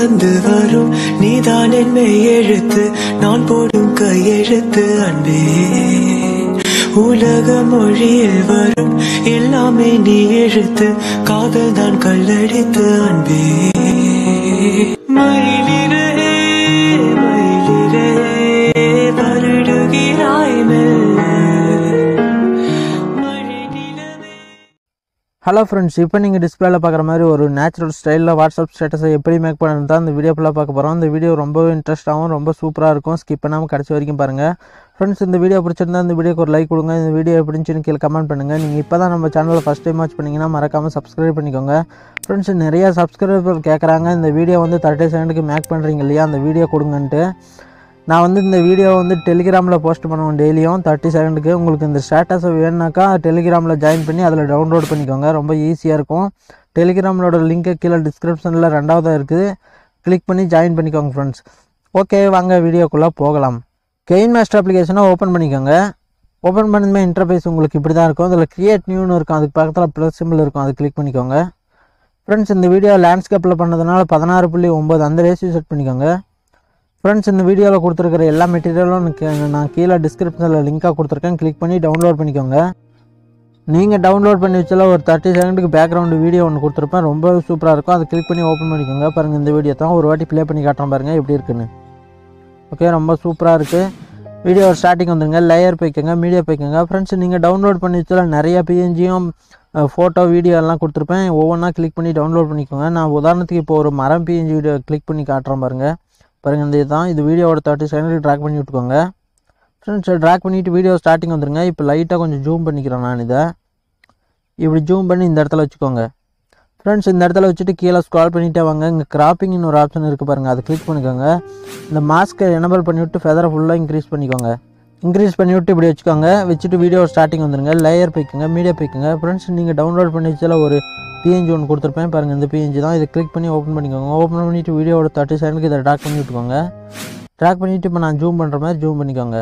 சுமந்து வரும் நீதான் என்னை எழுத்து நான் போடும் கையெழுத்து அன்பே உலக மொழியில் வரும் எல்லாமே நீ எழுத்து காதல் தான் கல்லடித்து அன்பே மயிலிலே மயிலிலே வருடுகிறாய் மெல்ல மழை நிலவே. ஹலோ ஃப்ரெண்ட்ஸ், இப்போ நீங்கள் டிஸ்பிளேல பார்க்குற மாதிரி ஒரு நேச்சுரல் ஸ்டைலில் வாட்ஸ்அப் ஸ்டேட்டஸை எப்படி மேக் பண்ணுறது தான் இந்த வீடியோ ஃபுல்லாக பார்க்க போகிறோம். இந்த வீடியோ ரொம்பவே இன்ட்ரெஸ்ட்டாகவும் ரொம்ப சூப்பராக இருக்கும். ஸ்கிப் பண்ணாமல் கடைசி வரைக்கும் பாருங்கள். ஃப்ரெண்ட்ஸ், இந்த வீடியோ பிடிச்சிருந்தா இந்த வீடியோக்கு ஒரு லைக் கொடுங்க. இந்த வீடியோ எப்படி இருந்துச்சுன்னு கீழே கமெண்ட் பண்ணுங்கள். நீங்கள் இப்போ தான் நம்ம சேனலில் ஃபஸ்ட் டைம் வாட்ச் பண்ணிங்கன்னா மறக்காமல் சப்ஸ்கிரைப் பண்ணிக்கோங்க. ஃப்ரெண்ட்ஸ், நிறைய சப்ஸ்கிரைபர் கேட்குறாங்க இந்த வீடியோ 30 செகண்டுக்கு மேக் பண்ணுறீங்க இல்லையா, அந்த வீடியோ கொடுங்கன்ட்டு. நான் இந்த வீடியோ டெலிகிராமில் போஸ்ட் பண்ணுவேன் டெய்லியும் 30 செகண்டுக்கு. உங்களுக்கு இந்த ஸ்டேட்டஸை வேணுனாக்கா டெலிகிராமில் ஜாயின் பண்ணி அதில் டவுன்லோட் பண்ணிக்கோங்க. ரொம்ப ஈஸியாக இருக்கும். டெலிகிராமோட லிங்க்கு கீழே டிஸ்கிரிப்ஷனில் 2ஆவதாக இருக்குது. கிளிக் பண்ணி ஜாயின் பண்ணிக்கோங்க ஃப்ரெண்ட்ஸ். ஓகே, வாங்க வீடியோக்குள்ளே போகலாம். கெயின் மாஸ்டர் அப்ளிகேஷனை ஓப்பன் பண்ணிக்கோங்க. ஓப்பன் பண்ணதுமே இன்டர்ஃபேஸ் உங்களுக்கு இப்படி தான் இருக்கும். அதில் கிரியேட் நியூன்னு இருக்கும், அதுக்கு பக்கத்தில் ப்ளஸ் சிம்பிள் இருக்கும், அது கிளிக் பண்ணிக்கோங்க. ஃப்ரெண்ட்ஸ், இந்த வீடியோ லேண்ட்ஸ்கேப்பில் பண்ணதுனால 16.9 அந்த ரேஷியோ செட் பண்ணிக்கோங்க. ஃப்ரெண்ட்ஸ், இந்த வீடியோவில் கொடுத்துருக்கிற எல்லா மெட்டீரியலும் நான் கீழே டிஸ்கிரிப்ஷனில் லிங்காக கொடுத்துருக்கேன். கிளிக் பண்ணி டவுன்லோட் பண்ணிக்கோங்க. நீங்கள் டவுன்லோட் பண்ணி வச்சால ஒரு 30 செகண்டுக்கு பேக்ரவுண்டு வீடியோ ஒன்று கொடுத்துருப்பேன், ரொம்ப சூப்பராக இருக்கும். அதை கிளிக் பண்ணி ஓப்பன் பண்ணிக்கோங்க. பாருங்கள், இந்த வீடியோ தான் ஒரு வாட்டி ப்ளே பண்ணி காட்டுறேன் பாருங்கள் எப்படி இருக்குன்னு. ஓகே, ரொம்ப சூப்பராக இருக்குது. வீடியோ ஸ்டார்டிங் வந்துருங்க. லேயர் போய்க்கோங்க, மீடியா போய்க்கோங்க. ஃப்ரெண்ட்ஸ், நீங்கள் டவுன்லோட் பண்ணி வச்சால நிறைய பிஎன்ஜியும் ஃபோட்டோ வீடியோ எல்லாம் கொடுத்துருப்பேன். ஒவ்வொன்றா கிளிக் பண்ணி டவுன்லோட் பண்ணிக்கோங்க. நான் உதாரணத்துக்கு இப்போ ஒரு மரம் பிஎன்ஜி வீடியோ கிளிக் பண்ணி காட்டுறேன் பாருங்கள். இந்த இதுதான், இது வீடியோவோட 30 செகண்டுக்கு ட்ராக் பண்ணி விட்டுக்கோங்க. ஃப்ரெண்ட்ஸ், ட்ராக் பண்ணிவிட்டு வீடியோ ஸ்டார்டிங் வந்துருங்க. இப்போ லைட்டாக கொஞ்சம் ஜூம் பண்ணிக்கிறேன். நான் இதை இப்படி ஜூம் பண்ணி இந்த இடத்துல வச்சுக்கோங்க. ஃப்ரெண்ட்ஸ், இந்த இடத்துல வச்சுட்டு கீழே ஸ்க்ரால் பண்ணிகிட்டே வாங்க. இங்கே கிராப்பிங்னு ஒரு ஆப்ஷன் இருக்குது பாருங்கள், அதை கிளிக் பண்ணிக்கோங்க. இந்த மாஸ்க்கை எனபிள் பண்ணிவிட்டு ஃபெதரை ஃபுல்லாக இன்க்ரீஸ் பண்ணிக்கோங்க. இன்க்ரீஸ் பண்ணிவிட்டு இப்படி வச்சுக்கோங்க. வச்சுட்டு வீடியோ ஸ்டார்டிங் வந்துருங்க. லேயர் போய்க்குங்க, மீடியா போய்க்குங்க. ஃப்ரெண்ட்ஸ், நீங்கள் டவுன்லோட் பண்ணி வச்சால ஒரு பிஎன்ஜி ஒன்று கொடுத்துருப்பேன் பாருங்கள், இந்த பிஎன்ஜி தான். இதை கிளிக் பண்ணி ஓப்பன் பண்ணிக்கோங்க. ஓப்பன் பண்ணிவிட்டு வீடியோவோட 30 செகண்டுக்கு இதை ட்ராக் பண்ணி விட்டுக்கோங்க. ட்ராக் பண்ணிவிட்டு இப்போ நான் ஜூம் பண்ணுற மாதிரி ஜூம் பண்ணிக்கோங்க.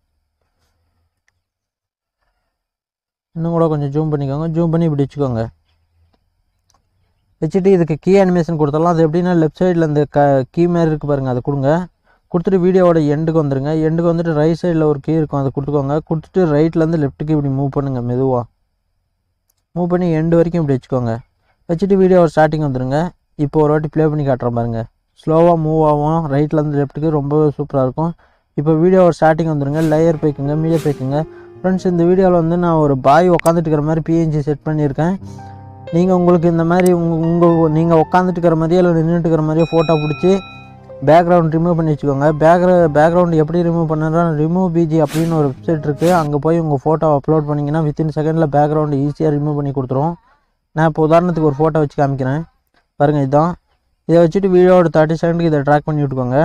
இன்னும் கூட கொஞ்சம் ஜூம் பண்ணிக்கோங்க. ஜூம் பண்ணி இப்படி வச்சுக்கோங்க. வச்சுட்டு இதுக்கு கீ அனிமேஷன் கொடுத்துடலாம். அது எப்படின்னா லெஃப்ட் சைடில் இந்த கீ மாதிரி இருக்குது பாருங்கள், அதை கொடுங்க. கொடுத்துட்டு வீடியோவோட எண்டுக்கு வந்துடுங்க. எண்டுக்கு வந்துட்டு ரைட் சைடில் ஒரு கீ இருக்கும், அதை கொடுத்துக்கோங்க. கொடுத்துட்டு ரைட்லேருந்து லெஃப்ட்டுக்கு இப்படி மூவ் பண்ணுங்கள். மெதுவாக மூவ் பண்ணி எண்டு வரைக்கும் இப்படி வச்சுக்கோங்க. வச்சுட்டு வீடியோ ஸ்டார்டிங் வந்துடுங்க. இப்போ ஒரு வாட்டி ப்ளே பண்ணி காட்டுறேன் பாருங்கள். ஸ்லோவாக மூவ் ஆகும் ரைட்லேருந்து லெஃப்ட்டுக்கு, ரொம்ப சூப்பராக இருக்கும். இப்போ வீடியோ ஸ்டார்டிங் வந்துடுங்க. லேயர் போய்க்குங்க, மீடியா போய்க்குங்க. ஃப்ரெண்ட்ஸ், இந்த வீடியோவில் நான் ஒரு பாய் உட்காந்துட்டு இருக்கிற மாதிரி பிஎன்ஜி செட் பண்ணியிருக்கேன். நீங்கள் உங்களுக்கு இந்த மாதிரி நீங்கள் உட்காந்துட்டு இருக்கிற மாதிரியே இல்லை நின்றுட்டு இருக்கிற மாதிரியே ஃபோட்டோ பிடிச்சி பேக்ரவுண்ட் ரிமூவ் பண்ணி வச்சுக்கோங்க. பேக்ரவுண்ட் எப்படி ரிமூவ் பண்ணுறா, ரிமூவ் பிஜி அப்படின்னு ஒரு வெப்சைட் இருக்குது. அங்கே போய் உங்கள் ஃபோட்டோ அப்லோட் பண்ணிங்கன்னா வித்தின் செகண்டில் பேக்ரவுண்டு ஈஸியாக ரிமூவ் பண்ணி கொடுத்துரும். நான் இப்போ உதாரணத்துக்கு ஒரு ஃபோட்டோ வச்சு காமிக்கிறேன் பாருங்கள். இதுதான், இதை வச்சுட்டு வீடியோவோட 30 செகண்டுக்கு இதை ட்ராக் பண்ணி விட்டுக்கோங்க.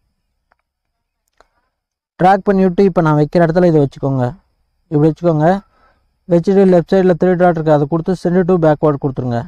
ட்ராக் பண்ணி விட்டு இப்போ நான் வைக்கிற இடத்துல இதை வச்சுக்கோங்க. இப்படி வச்சுக்கோங்க. வச்சுட்டு லெஃப்ட் சைடில் 3 டாட் இருக்குது, அதை கொடுத்து சென்ட் டு பேக்வேர்ட் கொடுத்துருங்க.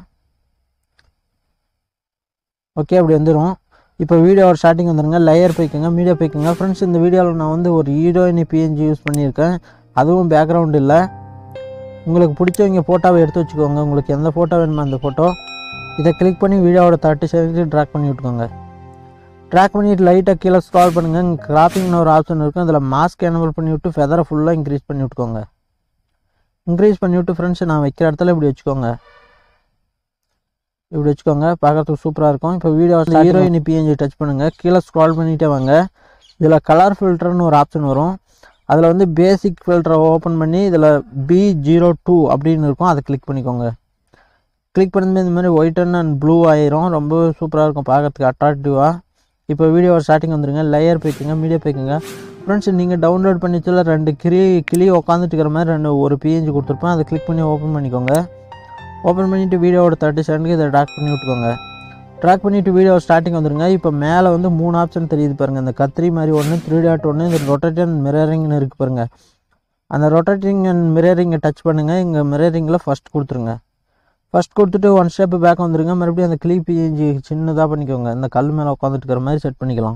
ஓகே, அப்படி வந்துடும். இப்போ வீடியோவோட ஸ்டார்டிங் வந்துடுங்க. லேயர் போய்க்குங்க, மீடியா போய்க்குங்க. ஃப்ரெண்ட்ஸ், இந்த வீடியோவில் நான் ஒரு ஹீரோயினி பிஎன்ஜி யூஸ் பண்ணியிருக்கேன். அதுவும் பேக்ரவுண்ட் இல்லை. உங்களுக்கு பிடிச்சவங்க ஃபோட்டோவை எடுத்து வச்சுக்கோங்க. உங்களுக்கு எந்த ஃபோட்டோ வேணுமோ அந்த ஃபோட்டோ. இதை கிளிக் பண்ணி வீடியோவோட 30 செகண்டுக்கு ட்ராக் பண்ணி விட்டுக்கோங்க. ட்ராக் பண்ணிவிட்டு லைட்டாக கீழே ஸ்க்ரால் பண்ணுங்கள். இங்கே கிராப்பிங்னு ஒரு ஆப்ஷன் இருக்கும், அதில் மாஸ்க் எனபிள் பண்ணி விட்டு ஃபெதரை ஃபுல்லாக இன்க்ரீஸ் பண்ணி விட்டுக்கோங்க. இன்க்ரீஸ் பண்ணிவிட்டு ஃப்ரெண்ட்ஸ், நான் வைக்கிற இடத்துல இப்படி வச்சுக்கோங்க. இப்படி வச்சுக்கோங்க, பார்க்குறதுக்கு சூப்பராக இருக்கும். இப்போ வீடியோ ஹீரோயின் பிஎன்ஜி டச் பண்ணுங்கள். கீழே ஸ்க்ரால் பண்ணிகிட்டே வாங்க. இதில் கலர் ஃபில்டர்னு ஒரு ஆப்ஷன் வரும். அதில் பேசிக் ஃபில்டரை ஓப்பன் பண்ணி இதில் B02 அப்படின்னு இருக்கும், அதை கிளிக் பண்ணிக்கோங்க. கிளிக் பண்ணும்போது இந்த மாதிரி ஒயிட் அண்ட் ப்ளூ ஆயிரும். ரொம்ப சூப்பராக இருக்கும், பார்க்குறதுக்கு அட்ராக்டிவாக. இப்போ வீடியோ ஸ்டார்டிங் வந்துடுங்க. லேயர் போய்க்குங்க, மீடியா போய்க்குங்க. ஃப்ரெண்ட்ஸ், நீங்கள் டவுன்லோட் பண்ணி வச்சால 2 கிளி உட்காந்துட்டு இருக்கிற மாதிரி ஒரு பிஎன்ஜி கொடுத்துருப்பேன், அதை கிளிக் பண்ணி ஓப்பன் பண்ணிக்கோங்க. ஓப்பன் பண்ணிவிட்டு வீடியோவோட 30 செகண்டுக்கு இதை ட்ராக் பண்ணி விட்டுக்கோங்க. ட்ராக் பண்ணிவிட்டு வீடியோ ஸ்டார்டிங் வந்துடுங்க. இப்போ மேலே 3 ஆப்ஷன் தெரியுது பாருங்கள். இந்த கத்திரி மாதிரி ஒன்று, 3 டாட் ஒன்று, இந்த ரொட்டேட் அண்ட் மிரரிங்னு இருக்குது பாருங்கள். அந்த ரொட்டேட்டிங் அண்ட் மிரரிங்கை டச் பண்ணுங்கள். இங்கே மிரரிங்கில் ஃபஸ்ட் கொடுத்துருங்க. ஃபஸ்ட் கொடுத்துட்டு 1 ஸ்டெப் பேக் வந்துடுங்க. மறுபடியும் அந்த கிளி பிஎன்ஜி சின்னதாக பண்ணிக்கோங்க. இந்த கல் மேலே உட்காந்துட்டு இருக்கிற மாதிரி செட் பண்ணிக்கலாம்.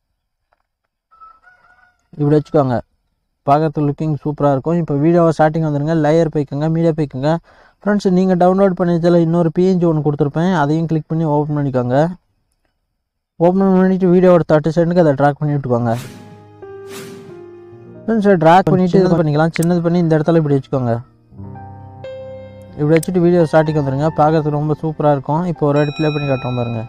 இப்படி வச்சுக்கோங்க. பார்க்கறதுக்கு லுக்கிங் சூப்பராக இருக்கும். இப்போ வீடியோவை ஸ்டார்டிங் வந்துடுங்க. லேயர் போய்க்குங்க, மீடியா போய்க்குங்க. ஃப்ரெண்ட்ஸ், நீங்கள் டவுன்லோட் பண்ணி வச்சால இன்னொரு பிஎன்ஜி ஒன்று கொடுத்துருப்பேன், அதையும் கிளிக் பண்ணி ஓப்பன் பண்ணிக்கோங்க. ஓப்பன் பண்ணிவிட்டு வீடியோ ஒரு 30 செகண்டுக்கு அதை ட்ராக் பண்ணி விட்டுக்கோங்க. ஃப்ரெண்ட்ஸ் ட்ராக் பண்ணிவிட்டு இது பண்ணிக்கலாம். சின்னது பண்ணி இந்த இடத்துல இப்படி வச்சுக்கோங்க. இப்படி வச்சுட்டு வீடியோ ஸ்டார்டிங் வந்துடுங்க. பார்க்குறதுக்கு ரொம்ப சூப்பராக இருக்கும். இப்போ ஒரு வாட்டி ப்ளே பண்ணி காட்டுறோம் பாருங்கள்.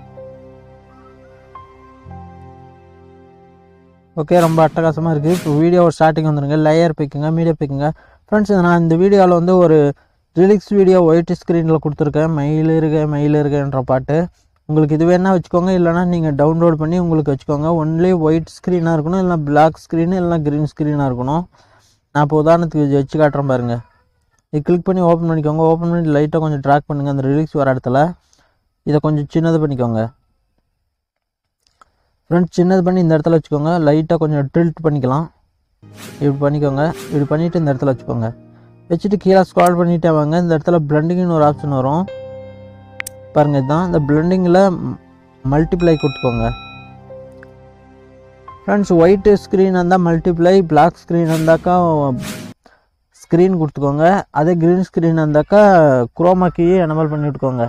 ஓகே, ரொம்ப அட்டகாசமாக இருக்குது. இப்போ வீடியோ ஸ்டார்டிங் வந்துடுங்க. லேயர் பிக்குங்க, மீடியா பிக்குங்க. ஃப்ரெண்ட்ஸ் நான் இந்த வீடியோவில் வந்து ஒரு ரிலிக்ஸ் வீடியோ ஒயிட் ஸ்க்ரீனில் கொடுத்துருக்கேன். மயிலிருகன்ற பாட்டு. உங்களுக்கு இது வேணால் வச்சுக்கோங்க, இல்லைனா நீங்கள் டவுன்லோட் பண்ணி உங்களுக்கு வச்சுக்கோங்க. ஒன்லி ஒயிட் ஸ்க்ரீனாக இருக்கணும், இல்லைனா பிளாக் ஸ்க்ரீனு, இல்லைனா க்ரீன் ஸ்க்ரீனாக இருக்கணும். நான் இப்போ உதாரணத்துக்கு வச்சு காட்டுறேன் பாருங்கள். இது கிளிக் பண்ணி ஓப்பன் பண்ணிக்கோங்க. ஓப்பன் பண்ணி லைட்டாக கொஞ்சம் ட்ராக் பண்ணுங்கள் அந்த ரிலிக்ஸ் வர இடத்துல. இதை கொஞ்சம் சின்னது பண்ணிக்கோங்க. ஃப்ரெண்ட்ஸ் சின்னது பண்ணி இந்த இடத்துல வச்சுக்கோங்க. லைட்டாக கொஞ்சம் ட்ரில்ட் பண்ணிக்கலாம். இப்படி பண்ணிக்கோங்க. இப்படி பண்ணிவிட்டு இந்த இடத்துல வச்சுக்கோங்க. வச்சுட்டு கீழே ஸ்க்ரால் பண்ணிகிட்டே வாங்க. இந்த இடத்துல பிளண்டிங்னு ஒரு ஆப்ஷன் வரும் பாருங்கள். இதுதான் இந்த பிளண்டிங்கில் மல்டிப்ளை கொடுத்துக்கோங்க. ஃப்ரெண்ட்ஸ் ஒயிட்டு ஸ்க்ரீன் இருந்தால் மல்டிப்ளை, பிளாக் ஸ்க்ரீன் இருந்தாக்கா ஸ்க்ரீன் கொடுத்துக்கோங்க. அதே க்ரீன் ஸ்க்ரீன் இருந்தாக்கா குரோமா கீயை எனேபிள் பண்ணி விட்டுக்கோங்க.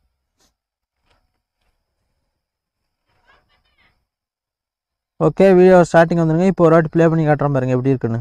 ஓகே, வீடியோ ஸ்டார்டிங் வந்துடுங்க. இப்போ ஒரு வாட்டி ப்ளே பண்ணி காட்டுறேன் பாருங்கள் எப்படி இருக்குன்னு.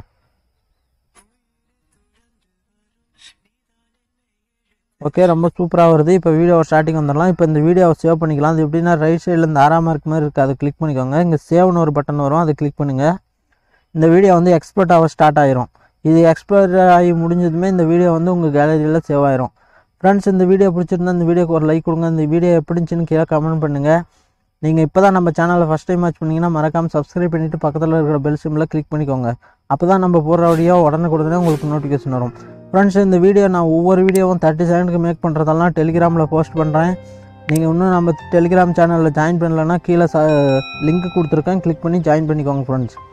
ஓகே, ரொம்ப சூப்பராக வருது. இப்போ வீடியோ ஸ்டார்டிங் வந்துடலாம். இப்போ இந்த வீடியோவை சேவ் பண்ணிக்கலாம். அது எப்படின்னா ரைட் சைடில் இந்த ஆறாம் மார்க் மாதிரி இருக்குது, அதை கிளிக் பண்ணிக்கோங்க. இங்கே சேவ்னு ஒரு பட்டன் வரும், அதை கிளிக் பண்ணுங்கள். இந்த வீடியோ வந்து எக்ஸ்போர்ட் ஆக ஸ்டார்ட் ஆயிரும். இது எக்ஸ்போர்ட் ஆகி முடிஞ்சதுமே இந்த வீடியோ வந்து உங்கள் கேலரியில் சேவ் ஆயிரும். ஃப்ரெண்ட்ஸ் இந்த வீடியோ பிடிச்சிருந்தா இந்த வீடியோக்கு ஒரு லைக் கொடுங்க. இந்த வீடியோ எப்படி இருந்துச்சுன்னு கீழே கமெண்ட் பண்ணுங்கள். நீங்கள் இப்போ தான் நம்ம சேனலில் ஃபஸ்ட் டைம் வாட்ச் பண்ணிங்கன்னா மறக்காமல் சப்ஸ்கிரைப் பண்ணிவிட்டு பக்கத்தில் இருக்கிற பெல் சிம்மில் கிளிக் பண்ணிக்கோங்க. அப்போ தான் நம்ம போடுற வீடியோ உடனே உங்களுக்கு நோட்டிஃபிகேஷன் வரும். ஃப்ரெண்ட்ஸ் இந்த வீடியோ நான் ஒவ்வொரு வீடியோவும் 30 செகண்டுக்கு மேக் பண்ணுறதெல்லாம் டெலிகிராமில் போஸ்ட் பண்ணுறேன். நீங்கள் இன்னும் நம்ம டெலிகிராம் சேனலில் ஜாயின் பண்ணலைன்னா கீழே லிங்க் கொடுத்துருக்கேன், கிளிக் பண்ணி ஜாயின் பண்ணிக்கோங்க ஃப்ரெண்ட்ஸ்.